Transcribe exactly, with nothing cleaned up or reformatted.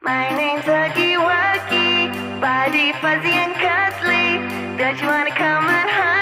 My name's Huggy Wuggy, body fuzzy and cuddly. Don't you wanna come on home?